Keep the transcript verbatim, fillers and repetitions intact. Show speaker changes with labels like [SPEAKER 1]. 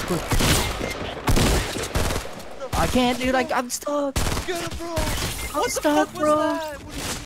[SPEAKER 1] push. I can't, dude. Like I'm stuck.
[SPEAKER 2] Get him, bro.
[SPEAKER 1] I'm
[SPEAKER 2] What the
[SPEAKER 1] stuck,
[SPEAKER 2] fuck was
[SPEAKER 1] bro.
[SPEAKER 2] that? What are you